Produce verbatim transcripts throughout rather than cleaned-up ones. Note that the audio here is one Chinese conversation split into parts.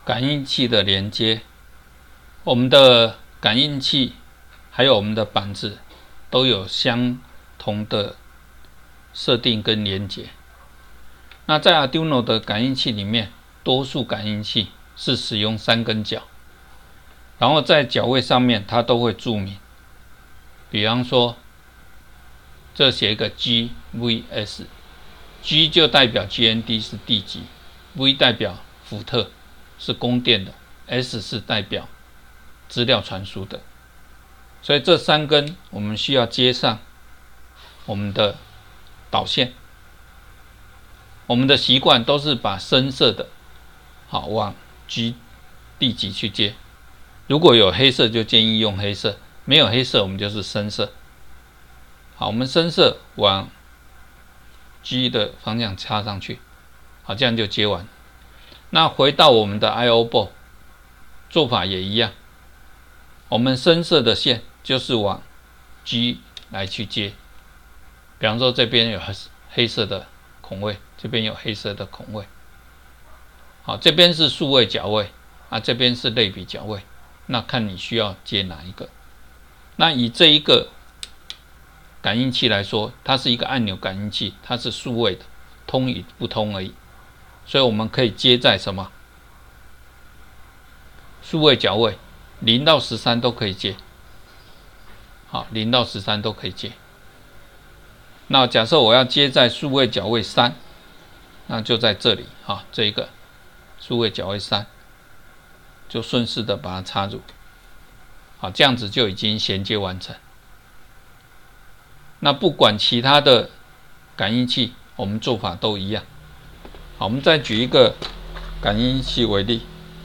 感应器的连接，我们的感应器还有我们的板子都有相同的设定跟连接。那在 Arduino 的感应器里面，多数感应器是使用三根脚，然后在脚位上面它都会注明，比方说这写一个 G V S，G 就代表 G N D 是地级 ，V 代表伏特是供电的 ，S 是代表资料传输的。所以这三根我们需要接上我们的导线。我们的习惯都是把深色的好往 G 地级去接，如果有黑色就建议用黑色，没有黑色我们就是深色。好，我们深色往 G 的方向插上去，好，这样就接完。那回到我们的 I O board 做法也一样，我们深色的线就是往 G 来去接，比方说这边有黑色的孔位，这边有黑色的孔位，好，这边是数位脚位啊，这边是类比脚位，那看你需要接哪一个。那以这一个感应器来说，它是一个按钮感应器，它是数位的，通与不通而已，所以我们可以接在什么数位脚位，零到十三都可以接，好，零到十三都可以接。那假设我要接在数位脚位三，那就在这里哈，这一个数位脚位三，就顺势的把它插入，好，这样子就已经衔接完成。那不管其他的感应器，我们做法都一样。好，我们再举一个感应器为例。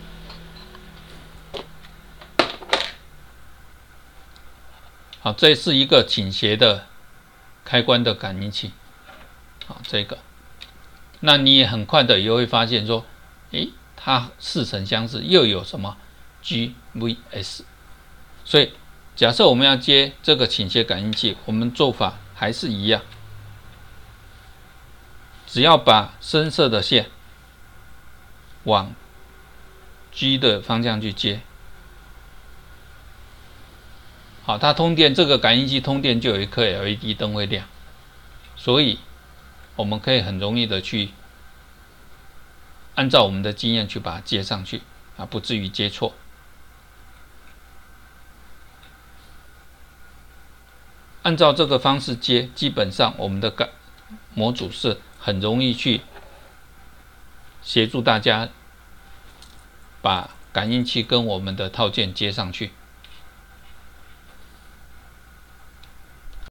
好，这是一个倾斜的开关的感应器。好，这个，那你也很快的也会发现说，诶，它似曾相识，又有什么 G V S。所以，假设我们要接这个倾斜感应器，我们做法还是一样，只要把深色的线往 G 的方向去接。好，它通电，这个感应器通电就有一颗 L E D 灯会亮，所以我们可以很容易的去按照我们的经验去把它接上去啊，不至于接错。按照这个方式接，基本上我们的感模组是很容易去协助大家把感应器跟我们的套件接上去。